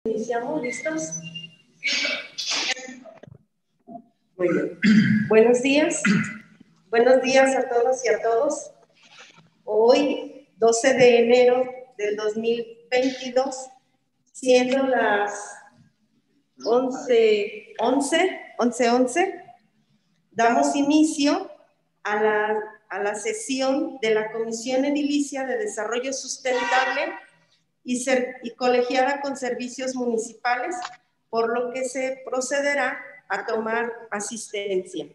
Iniciamos, ¿listos? Muy bien. Buenos días. Buenos días a todos y a todos. Hoy, 12 de enero del 2022, siendo las 11:11, damos inicio a la sesión de la Comisión Edilicia de Desarrollo Sustentable y colegiada con servicios municipales, por lo que se procederá a tomar asistencia.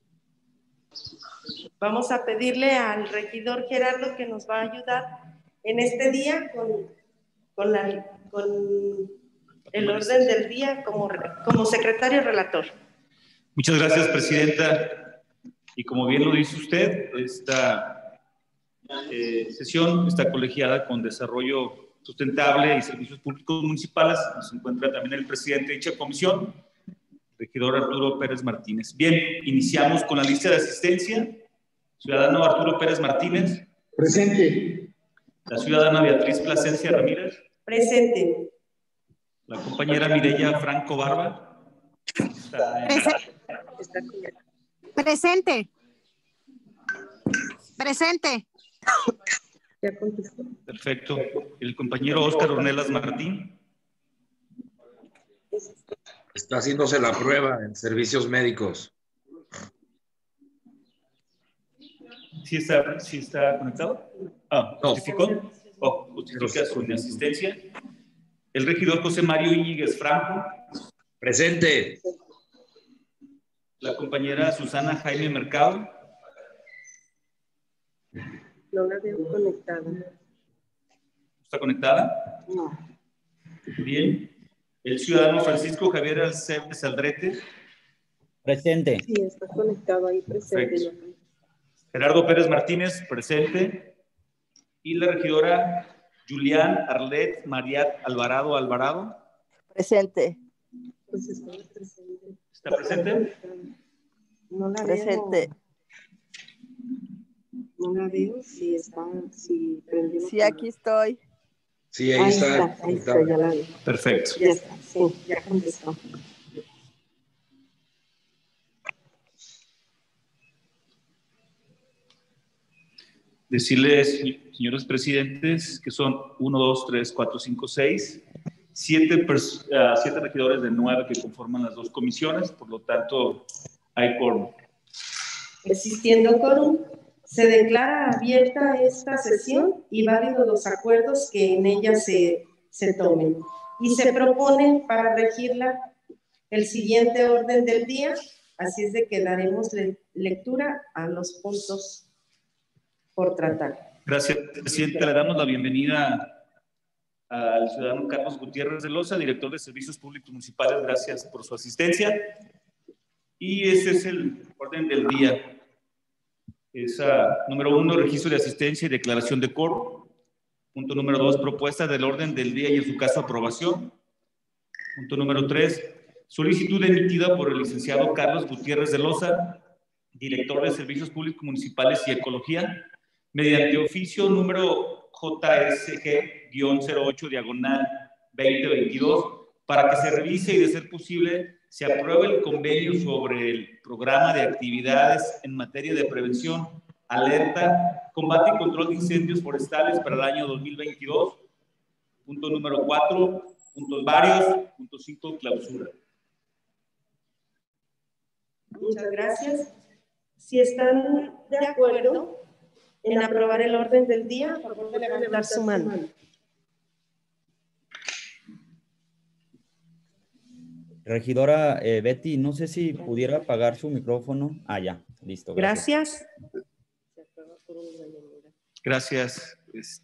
Vamos a pedirle al regidor Gerardo que nos va a ayudar en este día con el orden del día como secretario relator. Muchas gracias, presidenta. Y como bien lo dice usted, esta sesión está colegiada con Desarrollo Sustentable y Servicios Públicos Municipales. Se encuentra también el presidente de dicha comisión, regidor Arturo Pérez Martínez. Bien, iniciamos con la lista de asistencia. Ciudadano Arturo Pérez Martínez. Presente. La ciudadana Beatriz Plasencia Ramírez. Presente. La compañera Mireya Franco Barba. Presente. Presente. Ya contestó. Perfecto. El compañero Óscar Ornelas Martín. Está haciéndose la prueba en servicios médicos. ¿Sí está conectado? ¿Justificó? Justifica su inasistencia. El regidor José Mario Íñiguez Franco. Presente. La compañera Susana Jaime Mercado. No la veo conectada. ¿Está conectada? No. Bien. El ciudadano Francisco Javier Alceves Aldrete. Presente. Sí, está conectado ahí, presente. Perfecto. Gerardo Pérez Martínez, presente. Y la regidora Julián Arlet Mariat Alvarado. Presente. Pues está presente. ¿Está presente? No la Presente. veo. No la veo, si está, si prendió. Sí, aquí estoy. Sí, ahí está. Ahí está, ya la vi. Perfecto. Ya está, sí, ya contestó. Decirles, señores presidentes, que son 1, 2, 3, 4, 5, 6, 7 regidores de 9 que conforman las dos comisiones, por lo tanto, hay quórum. Existiendo quórum, se declara abierta esta sesión y válidos los acuerdos que en ella se tomen. Y se propone para regirla el siguiente orden del día, así es de que daremos lectura a los puntos por tratar. Gracias, presidente. Le damos la bienvenida al ciudadano Carlos Gutiérrez de Loza, director de Servicios Públicos Municipales. Gracias por su asistencia. Y ese es el orden del día. Número 1, registro de asistencia y declaración de quórum. Punto número 2, propuesta del orden del día y en su caso aprobación. Punto número 3, solicitud emitida por el licenciado Carlos Gutiérrez de Loza, director de Servicios Públicos Municipales y Ecología, mediante oficio número JSG-08/2022, para que se revise y, de ser posible, se apruebe el convenio sobre el programa de actividades en materia de prevención, alerta, combate y control de incendios forestales para el año 2022. Punto número 4, puntos varios. Punto 5, clausura. Muchas gracias. Si están de acuerdo en aprobar el orden del día, por favor de levantar su mano. Regidora Betty, no sé si pudiera apagar su micrófono. Ya, listo. Gracias. Gracias,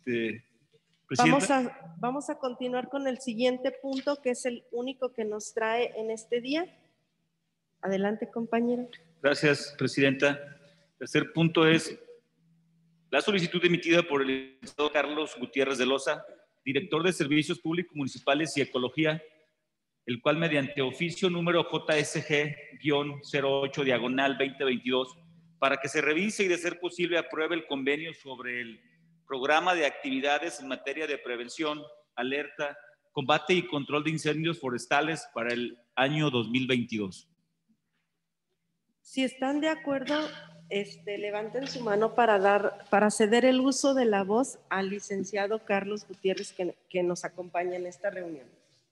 Vamos a continuar con el siguiente punto, que es el único que nos trae en este día. Adelante, compañero. Gracias, presidenta. El tercer punto es la solicitud emitida por el licenciado Carlos Gutiérrez de Loza, director de Servicios Públicos Municipales y Ecología, el cual, mediante oficio número JSG-08/2022, para que se revise y, de ser posible, apruebe el convenio sobre el programa de actividades en materia de prevención, alerta, combate y control de incendios forestales para el año 2022. Si están de acuerdo, levanten su mano para ceder el uso de la voz al licenciado Carlos Gutiérrez, que nos acompaña en esta reunión.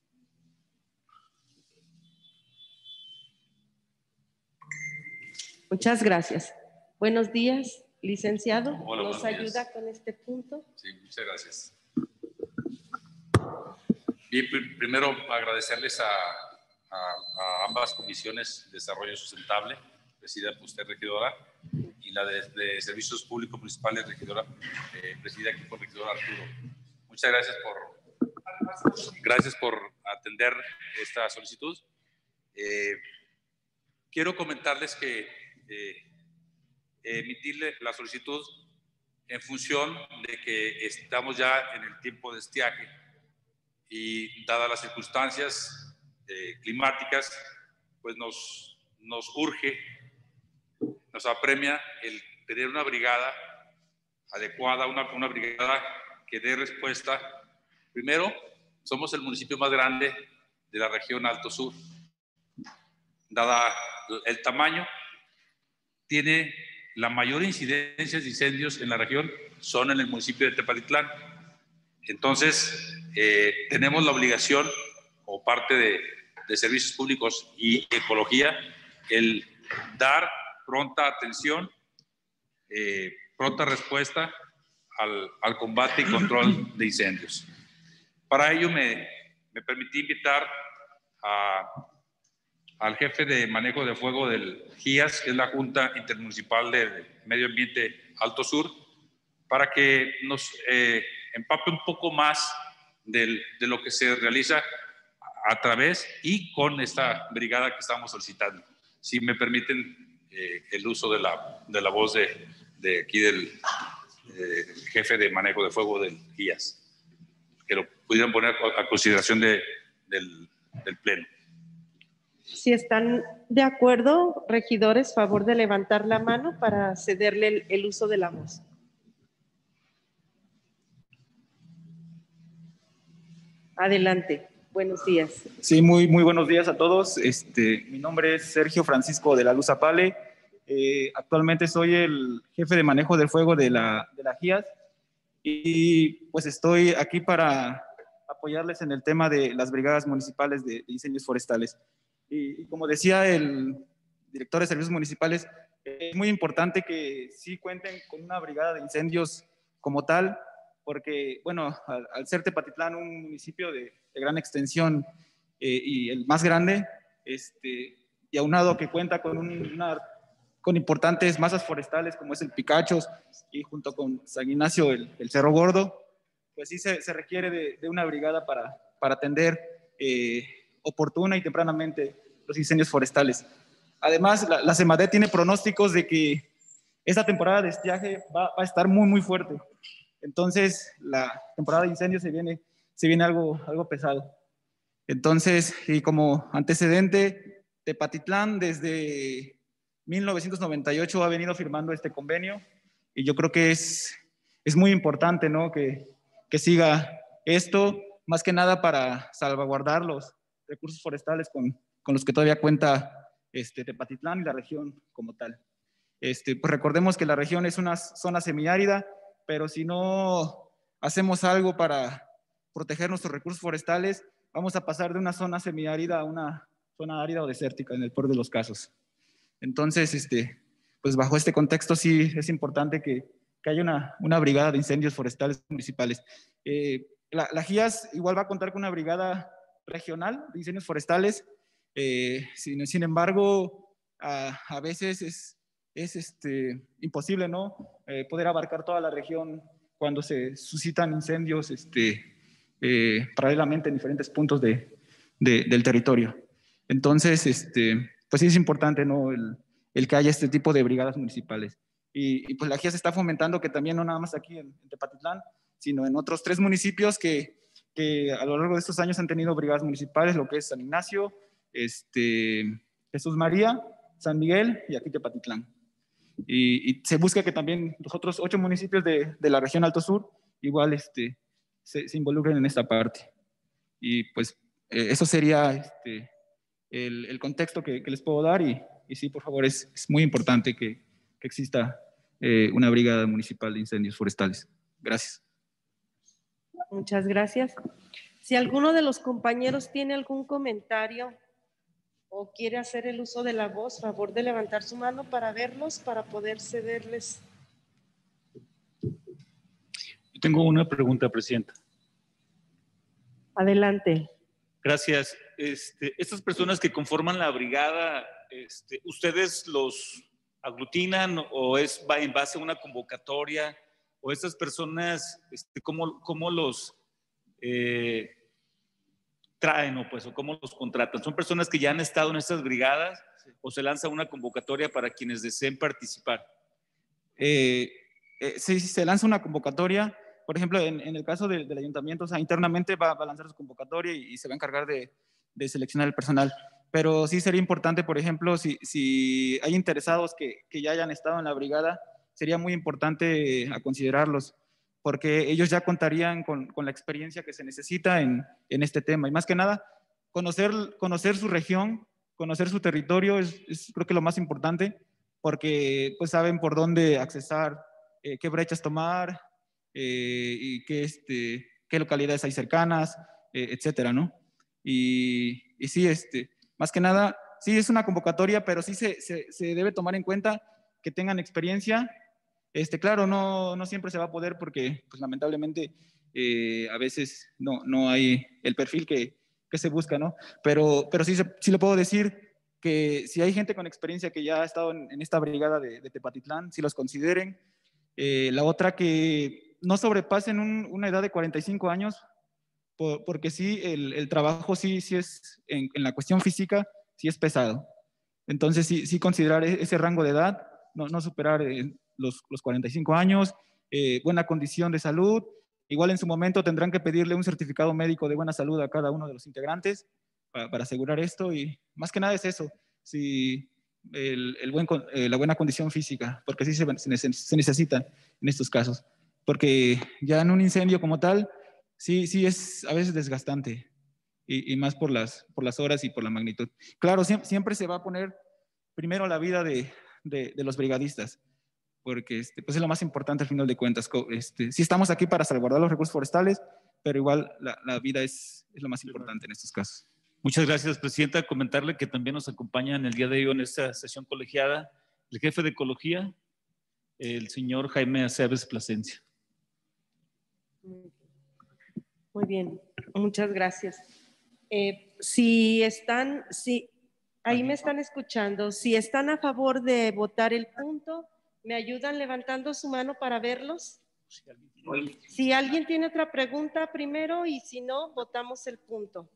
Muchas gracias. Buenos días, licenciado. Hola, ¿Nos buenos ayuda días con este punto? Sí, muchas gracias. Bien, primero agradecerles a ambas comisiones de desarrollo sustentable, presidida por usted, regidora, y la de Servicios Públicos Municipales, regidora, presidida aquí por regidor Arturo. Muchas gracias por atender esta solicitud. Quiero comentarles que emitirle la solicitud en función de que estamos ya en el tiempo de estiaje y dadas las circunstancias climáticas, pues nos urge, nos apremia el tener una brigada adecuada, una brigada que dé respuesta. Primero, somos el municipio más grande de la región Alto Sur. Dada el tamaño, tiene la mayor incidencia de incendios en la región, son en el municipio de Tepatitlán. Entonces, tenemos la obligación, como parte de Servicios Públicos y Ecología, el dar pronta atención, pronta respuesta al combate y control de incendios. Para ello me permití invitar al jefe de manejo de fuego del GIAS, que es la Junta Intermunicipal de Medio Ambiente Alto Sur, para que nos empape un poco más de lo que se realiza a través y con esta brigada que estamos solicitando. Si me permiten el uso de la voz de aquí del jefe de manejo de fuego del GIAS, que lo pudieran poner a consideración del Pleno. Si están de acuerdo, regidores, favor de levantar la mano para cederle el uso de la voz. Adelante. Buenos días. Sí, muy buenos días a todos. Mi nombre es Sergio Francisco de la Luz Apale. Actualmente soy el jefe de manejo del fuego de la GIAS y pues estoy aquí para apoyarles en el tema de las brigadas municipales de incendios forestales. Y como decía el director de Servicios Municipales, es muy importante que sí cuenten con una brigada de incendios como tal, porque, bueno, al ser Tepatitlán un municipio de gran extensión y el más grande, y aunado que cuenta con importantes masas forestales como es el Picachos y junto con San Ignacio el Cerro Gordo, pues sí se requiere de una brigada para atender oportuna y tempranamente los incendios forestales. Además, la SEMADET tiene pronósticos de que esta temporada de estiaje va a estar muy fuerte. Entonces, la temporada de incendios se viene algo pesado. Entonces, y como antecedente, Tepatitlán desde 1998 ha venido firmando este convenio y yo creo que es muy importante, ¿no?, que siga esto, más que nada para salvaguardar los recursos forestales con los que todavía cuenta Tepatitlán y la región como tal. Pues recordemos que la región es una zona semiárida, pero si no hacemos algo para proteger nuestros recursos forestales, vamos a pasar de una zona semiárida a una zona árida o desértica en el peor de los casos. Entonces, pues bajo este contexto sí es importante que haya una brigada de incendios forestales municipales. La GIAS igual va a contar con una brigada regional de incendios forestales. Sin embargo, a veces es imposible, ¿no?, poder abarcar toda la región cuando se suscitan incendios paralelamente en diferentes puntos del territorio. Entonces, pues sí es importante, ¿no?, el que haya este tipo de brigadas municipales. Y pues la GIAS está fomentando que también, no nada más aquí en Tepatitlán, sino en otros 3 municipios que a lo largo de estos años han tenido brigadas municipales, lo que es San Ignacio, Jesús María, San Miguel y aquí Tepatitlán. Y se busca que también los otros 8 municipios de la región Alto Sur igual se involucren en esta parte. Y pues eso sería el contexto que les puedo dar y sí, por favor, es muy importante que exista una brigada municipal de incendios forestales. Gracias. Muchas gracias. Si alguno de los compañeros tiene algún comentario o quiere hacer el uso de la voz, favor de levantar su mano para verlos, para poder cederles. Yo tengo una pregunta, Presidenta. Adelante. Gracias. Estas personas que conforman la brigada, ¿ustedes los aglutinan o es en base a una convocatoria? ¿O estas personas, cómo los traen o cómo los contratan? ¿Son personas que ya han estado en estas brigadas o se lanza una convocatoria para quienes deseen participar? Sí, se lanza una convocatoria. Por ejemplo, en el caso del ayuntamiento, o sea, internamente va a lanzar su convocatoria y se va a encargar de seleccionar el personal. Pero sí sería importante, por ejemplo, si hay interesados que ya hayan estado en la brigada, sería muy importante a considerarlos, porque ellos ya contarían con la experiencia que se necesita en este tema. Y más que nada, conocer su región, conocer su territorio es creo que lo más importante, porque pues saben por dónde accesar, qué brechas tomar, y qué localidades hay cercanas, etcétera, ¿no? Y sí, más que nada, sí es una convocatoria, pero sí se debe tomar en cuenta que tengan experiencia. Claro, no siempre se va a poder porque, pues, lamentablemente, a veces no hay el perfil que se busca, ¿no? Pero sí le puedo decir que si hay gente con experiencia que ya ha estado en esta brigada de Tepatitlán, si los consideren. La otra, que no sobrepasen una edad de 45 años, porque sí, el trabajo sí es, en la cuestión física, sí es pesado. Entonces, sí considerar ese rango de edad, no superar los 45 años, buena condición de salud. Igual en su momento tendrán que pedirle un certificado médico de buena salud a cada uno de los integrantes para asegurar esto, y más que nada es eso, la buena condición física, porque sí se necesitan en estos casos, porque ya en un incendio como tal, sí es a veces desgastante, y más por las horas y por la magnitud. Claro, siempre se va a poner primero la vida de los brigadistas, porque pues es lo más importante al final de cuentas. Sí estamos aquí para salvaguardar los recursos forestales, pero igual la vida es lo más importante en estos casos. Muchas gracias, Presidenta. Comentarle que también nos acompaña en el día de hoy en esta sesión colegiada el jefe de Ecología, el señor Jaime Aceves Plasencia. Muy bien, muchas gracias. Ahí me están escuchando, si están a favor de votar el punto, ¿me ayudan levantando su mano para verlos? Si alguien tiene otra pregunta primero, y si no, votamos el punto.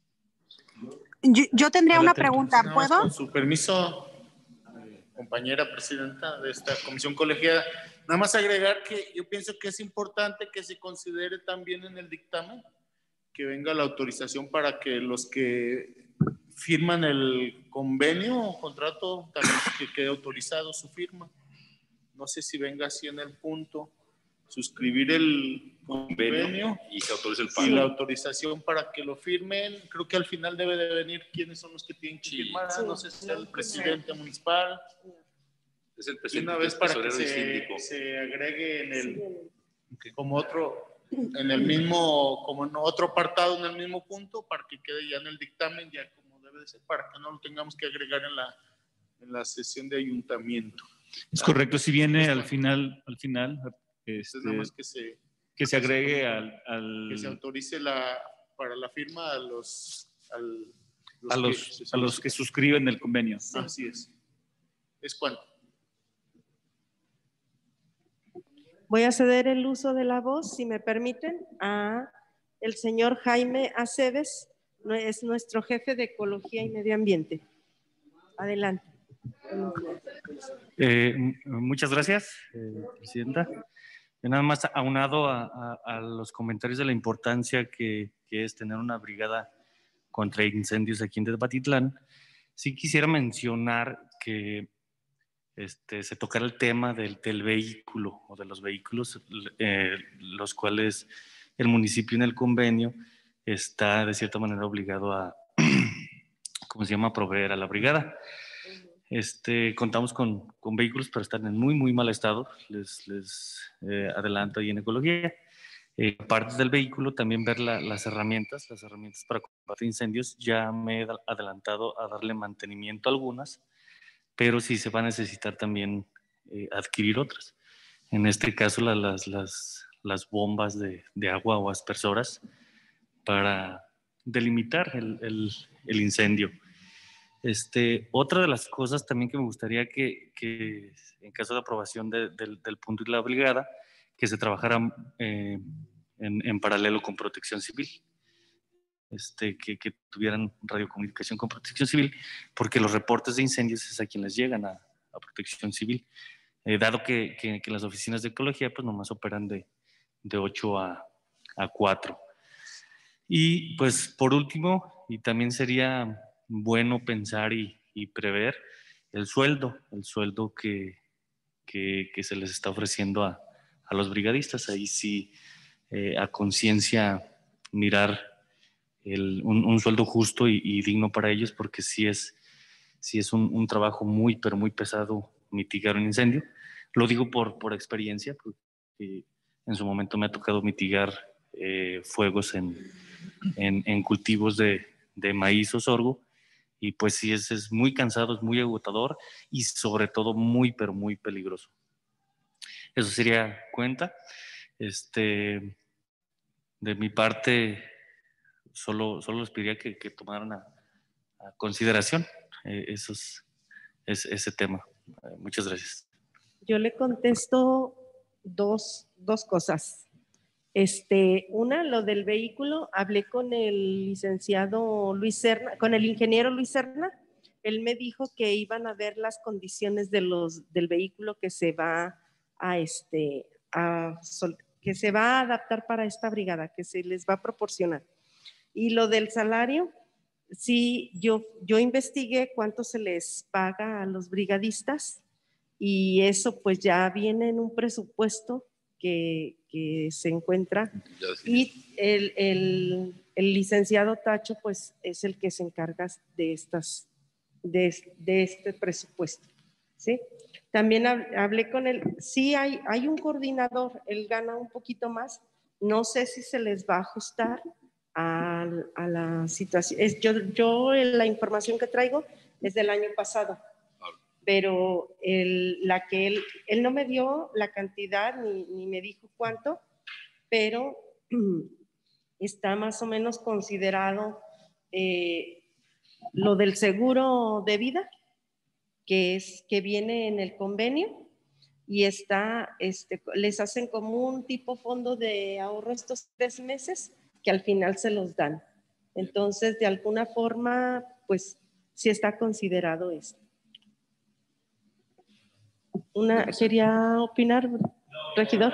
Yo tendría una pregunta, ¿puedo? Con su permiso, compañera presidenta de esta comisión colegiada, nada más agregar que yo pienso que es importante que se considere también en el dictamen que venga la autorización para que los que firman el convenio o contrato también que quede autorizado su firma. No sé si venga así en el punto, suscribir el convenio y se autoriza el pago. Y la autorización para que lo firmen. Creo que al final debe de venir quiénes son los que tienen que firmar. Sí. No sé si es el presidente municipal. Es el presidente. Y una vez para que se agregue como en el mismo, como en otro apartado en el mismo punto, para que quede ya en el dictamen, ya como debe de ser, para que no lo tengamos que agregar en la sesión de ayuntamiento. Es correcto, si viene al final nada más que se agregue que se autorice para la firma a los que suscriben el convenio. Sí. Así es. ¿Es cuánto? Voy a ceder el uso de la voz, si me permiten, a el señor Jaime Aceves, es nuestro jefe de Ecología y Medio Ambiente. Adelante. Muchas gracias, Presidenta. Yo nada más aunado a los comentarios de la importancia que es tener una brigada contra incendios aquí en Tepatitlán, sí quisiera mencionar que se tocara el tema del vehículo o de los vehículos, los cuales el municipio en el convenio está de cierta manera obligado a, ¿cómo se llama?, proveer a la brigada. Contamos con vehículos, pero están en muy, muy mal estado. Les adelanto ahí en ecología. Aparte del vehículo, también ver las herramientas para combatir incendios. Ya me he adelantado a darle mantenimiento a algunas, pero sí se va a necesitar también adquirir otras. En este caso, las bombas de agua o aspersoras para delimitar el incendio. Otra de las cosas también que me gustaría que en caso de aprobación del punto de la brigada, que se trabajara en paralelo con Protección Civil, que tuvieran radiocomunicación con Protección Civil, porque los reportes de incendios es a quienes llegan a Protección Civil, dado que las oficinas de ecología pues nomás operan de 8 a 4. Y pues por último, y también sería bueno pensar y prever el sueldo que se les está ofreciendo a los brigadistas. Ahí sí, a conciencia, mirar un sueldo justo y digno para ellos, porque sí es un trabajo muy, pero muy pesado mitigar un incendio. Lo digo por experiencia, porque en su momento me ha tocado mitigar fuegos en cultivos de maíz o sorgo, y pues sí, es muy cansado, es muy agotador y sobre todo muy, pero muy peligroso. Eso sería cuenta. De mi parte, solo les pediría que tomaran a consideración ese tema. Muchas gracias. Yo le contesto dos cosas. Una, lo del vehículo, hablé con el licenciado Luis Serna, con el ingeniero Luis Serna. Él me dijo que iban a ver las condiciones del vehículo que se va que se va a adaptar para esta brigada, que se les va a proporcionar. Y lo del salario, sí, yo investigué cuánto se les paga a los brigadistas, y eso pues ya viene en un presupuesto que se encuentra, y el licenciado Tacho pues es el que se encarga de este presupuesto, ¿sí? También hablé con él, sí hay un coordinador, él gana un poquito más, no sé si se les va a ajustar a la situación. La información que traigo es del año pasado, pero él no me dio la cantidad ni me dijo cuánto, pero está más o menos considerado lo del seguro de vida, que viene en el convenio, y les hacen como un tipo fondo de ahorro estos 3 meses que al final se los dan. Entonces, de alguna forma, pues sí está considerado esto. ¿Quería opinar, regidor?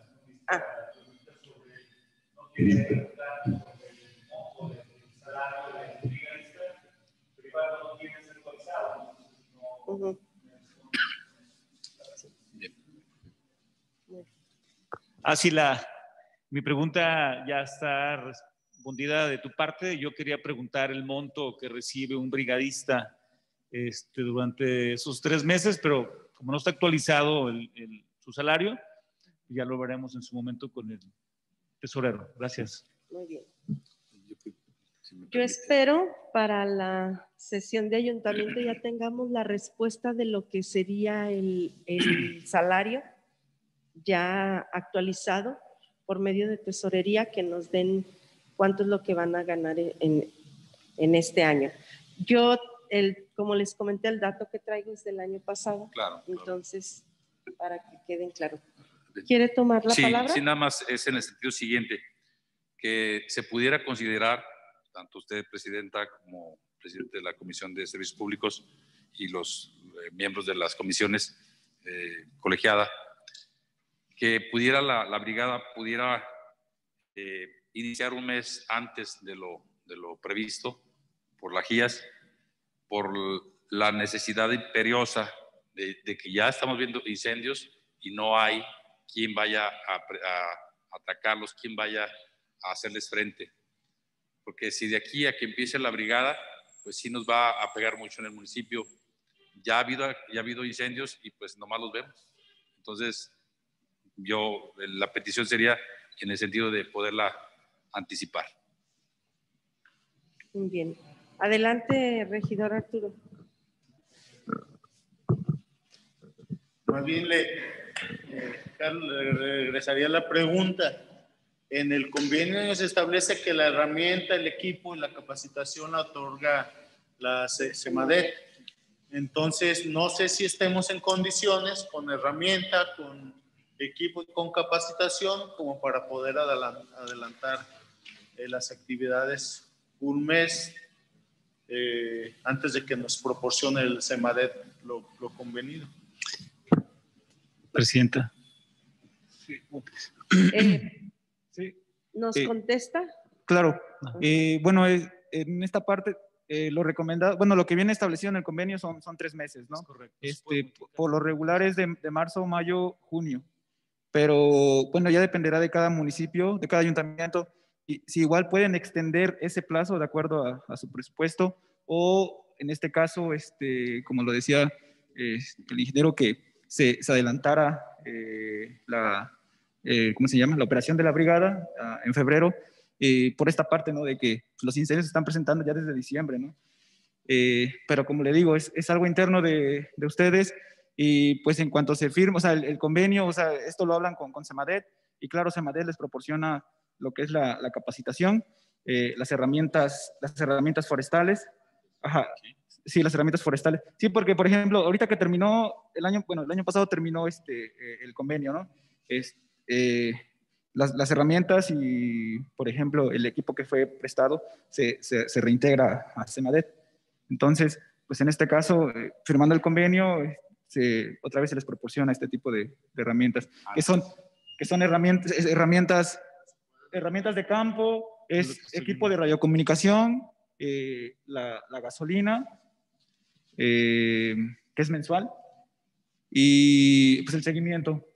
Mi pregunta ya está respondida de tu parte. Yo quería preguntar el monto que recibe un brigadista durante esos 3 meses, pero como no está actualizado su salario, ya lo veremos en su momento con el tesorero. Gracias. Muy bien. Yo espero para la sesión de ayuntamiento ya tengamos la respuesta de lo que sería el salario ya actualizado por medio de tesorería, que nos den cuánto es lo que van a ganar en este año. Yo, como les comenté, el dato que traigo es del año pasado. Claro. Entonces, para que queden claros. ¿Quiere tomar la palabra? Sí, nada más es en el sentido siguiente, que se pudiera considerar, tanto usted, presidenta, como presidente de la Comisión de Servicios Públicos y los miembros de las comisiones colegiadas, que pudiera la brigada pudiera iniciar un mes antes de lo previsto por la GIAS, por la necesidad imperiosa de que ya estamos viendo incendios y no hay quien vaya a atacarlos, quien vaya a hacerles frente. porque si de aquí a que empiece la brigada, pues sí nos va a pegar mucho en el municipio. Ya ha habido incendios y pues nomás los vemos. Entonces, la petición sería en el sentido de poderla anticipar. Muy bien. Adelante, regidor Arturo. Más bien Carlos, le regresaría la pregunta. En el convenio se establece que la herramienta, el equipo y la capacitación la otorga la SEMADET. Entonces, no sé si estemos en condiciones con herramienta, con equipo y con capacitación como para poder adelantar las actividades un mes antes de que nos proporcione el SEMADET lo convenido. Presidenta. Sí. ¿Nos contesta? Claro. Bueno, en esta parte, lo recomendado, bueno, lo que viene establecido en el convenio son 3 meses, ¿no? Es correcto. Por lo regular es de marzo, mayo, junio. Pero, bueno, ya dependerá de cada municipio, de cada ayuntamiento, y si igual pueden extender ese plazo de acuerdo a su presupuesto, o en este caso, como lo decía el ingeniero, que se adelantara ¿cómo se llama? La operación de la brigada en febrero, por esta parte, ¿no? De que los incendios se están presentando ya desde diciembre, ¿no? Pero como le digo, es algo interno de ustedes, y pues en cuanto se firma, o sea, el convenio, o sea, esto lo hablan con SEMADET, y claro, SEMADET les proporciona lo que es la capacitación, las herramientas forestales. Ajá, sí, las herramientas forestales. Sí, porque, por ejemplo, ahorita que terminó el año pasado terminó el convenio, ¿no? Las herramientas y, por ejemplo, el equipo que fue prestado se reintegra a SEMADET. Entonces, pues en este caso, firmando el convenio, otra vez se les proporciona este tipo de herramientas, que son herramientas de campo, es equipo de radiocomunicación, la gasolina, que es mensual, y pues el seguimiento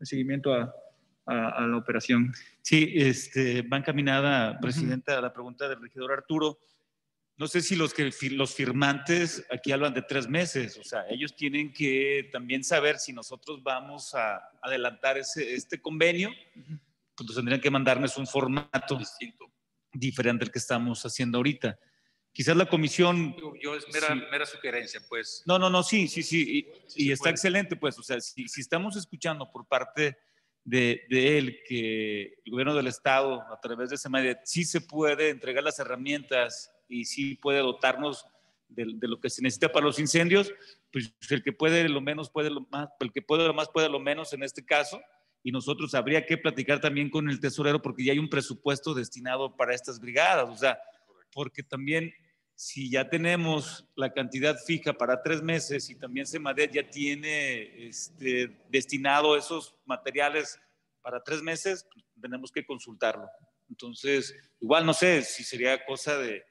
a la operación. Sí, va encaminada, Presidenta, a la pregunta del regidor Arturo. No sé si los firmantes aquí hablan de 3 meses, o sea, ellos tienen que también saber si nosotros vamos a adelantar este convenio, pues tendrían que mandarnos un formato diferente al que estamos haciendo ahorita. Quizás la comisión... Yo es mera sugerencia, pues. No, sí, y está excelente, pues, o sea, si estamos escuchando por parte de él que el gobierno del estado, a través de SEMADET, sí se puede entregar las herramientas y sí puede dotarnos de lo que se necesita para los incendios, pues el que puede lo menos puede lo más, el que puede lo más puede lo menos en este caso, y nosotros habría que platicar también con el tesorero porque ya hay un presupuesto destinado para estas brigadas, o sea, porque también si ya tenemos la cantidad fija para 3 meses y también SEMADET ya tiene destinado esos materiales para 3 meses, pues tenemos que consultarlo. Entonces, igual no sé si sería cosa de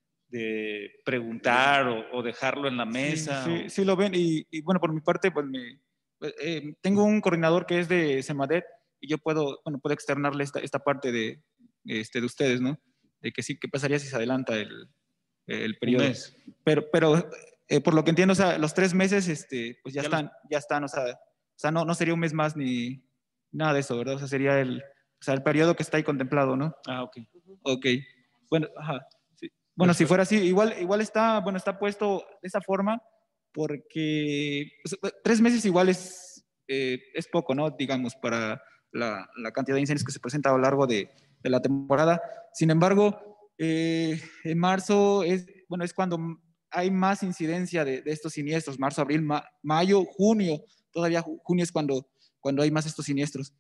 preguntar o dejarlo en la mesa. Sí, lo ven, y bueno, por mi parte, pues tengo un coordinador que es de SEMADET y yo puedo externarle esta parte de ustedes, ¿no? De que sí, ¿qué pasaría si se adelanta el periodo? Pero por lo que entiendo, o sea, los 3 meses, pues ya están, o sea, no sería un mes más ni nada de eso, ¿verdad? O sea, sería el periodo que está ahí contemplado, ¿no? Ah, ok. Ok. Bueno, ajá. Sí. Bueno, si fuera así, igual está puesto de esa forma, porque pues, 3 meses igual es poco, ¿no? Digamos, para la cantidad de incendios que se presenta a lo largo de la temporada. Sin embargo, en marzo es cuando hay más incidencia de estos siniestros, marzo, abril, mayo, junio, todavía junio es cuando hay más estos siniestros.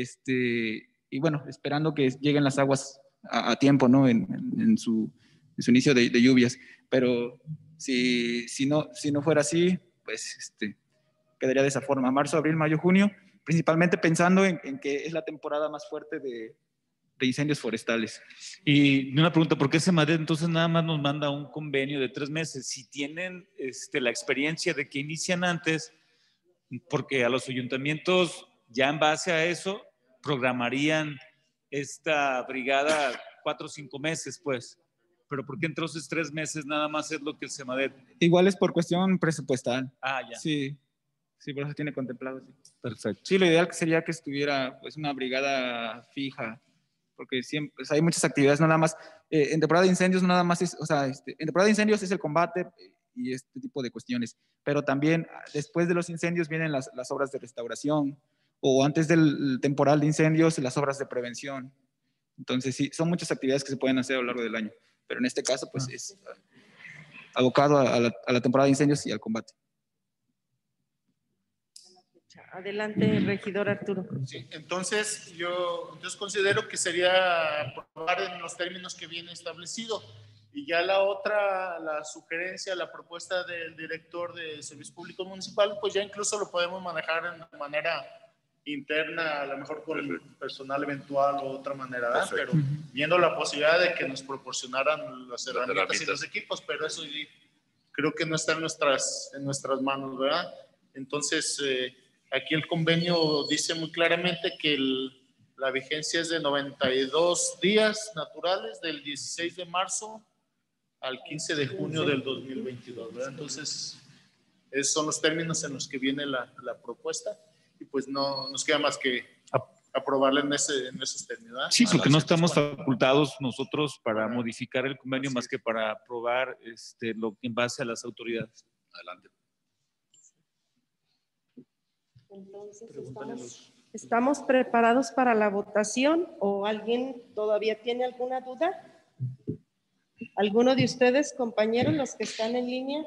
Y bueno, esperando que lleguen las aguas a tiempo, ¿no? En su inicio de lluvias. Pero si no fuera así, pues quedaría de esa forma, marzo, abril, mayo, junio, principalmente pensando en que es la temporada más fuerte de incendios forestales. Y una pregunta, ¿por qué SEMADET entonces nada más nos manda un convenio de 3 meses? Si tienen la experiencia de que inician antes, porque a los ayuntamientos ya en base a eso programarían esta brigada 4 o 5 meses, pues. pero ¿por qué entonces 3 meses nada más es lo que el SEMADET? Igual es por cuestión presupuestal. Ah, ya. Sí, sí, por eso tiene contemplado. Sí. Perfecto. Sí, lo ideal sería que estuviera pues una brigada fija, porque siempre pues, hay muchas actividades, no nada más, en temporada de incendios no nada más es, o sea, en temporada de incendios es el combate y este tipo de cuestiones, pero también después de los incendios vienen las obras de restauración, o antes del temporal de incendios, las obras de prevención. Entonces, sí, son muchas actividades que se pueden hacer a lo largo del año, pero en este caso, pues es abocado a la temporada de incendios y al combate. Adelante, regidor Arturo. Sí, entonces, yo considero que sería aprobar en los términos que viene establecido. Y ya la otra, la sugerencia, la propuesta del director de Servicios Públicos Municipal, pues ya incluso lo podemos manejar de manera interna, a lo mejor con personal eventual o otra manera, ¿verdad? Pero viendo la posibilidad de que nos proporcionaran las herramientas y los equipos, pero eso creo que no está en nuestras manos, ¿verdad? Entonces, aquí el convenio dice muy claramente que la vigencia es de 92 días naturales, del 16 de marzo al 15 de junio del 2022, ¿verdad? Entonces, esos son los términos en los que viene la propuesta y pues no nos queda más que aprobarla en esos términos, ¿verdad? Sí, porque no estamos facultados nosotros para modificar el convenio más que para aprobar lo en base a las autoridades. Adelante. Entonces, ¿estamos preparados para la votación o alguien todavía tiene alguna duda? ¿Alguno de ustedes, compañeros, los que están en línea?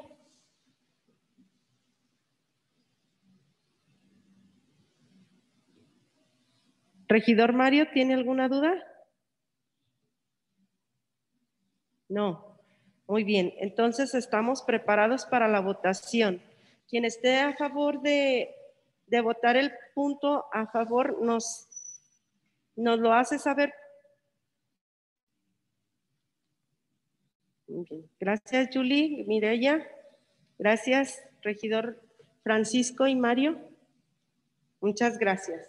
Regidor Mario, ¿tiene alguna duda? No. Muy bien, entonces estamos preparados para la votación. Quien esté a favor de votar el punto a favor, nos lo hace saber. Muy bien. Gracias, Julie, Mireya. Gracias, regidor Francisco y Mario. Muchas gracias.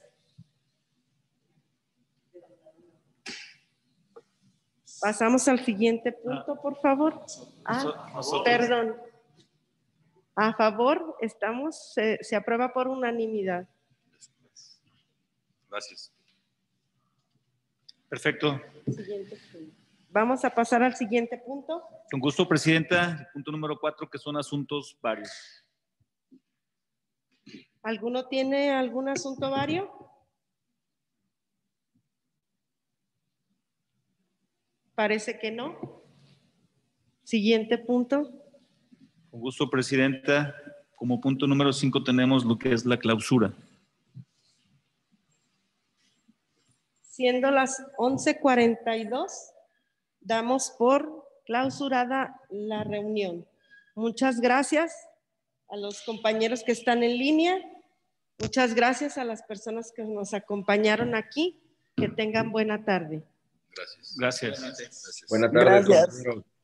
Pasamos al siguiente punto, por favor. Perdón. A favor, estamos, se aprueba por unanimidad. Gracias. Perfecto. Vamos a pasar al siguiente punto. Con gusto, Presidenta. Punto número 4, que son asuntos varios. ¿Alguno tiene algún asunto vario? Parece que no. Siguiente punto. Con gusto, Presidenta. Como punto número 5 tenemos lo que es la clausura. Siendo las 11:42, damos por clausurada la reunión. Muchas gracias a los compañeros que están en línea. Muchas gracias a las personas que nos acompañaron aquí. Que tengan buena tarde. Gracias. Gracias. Buena tarde, Gracias. compañeros.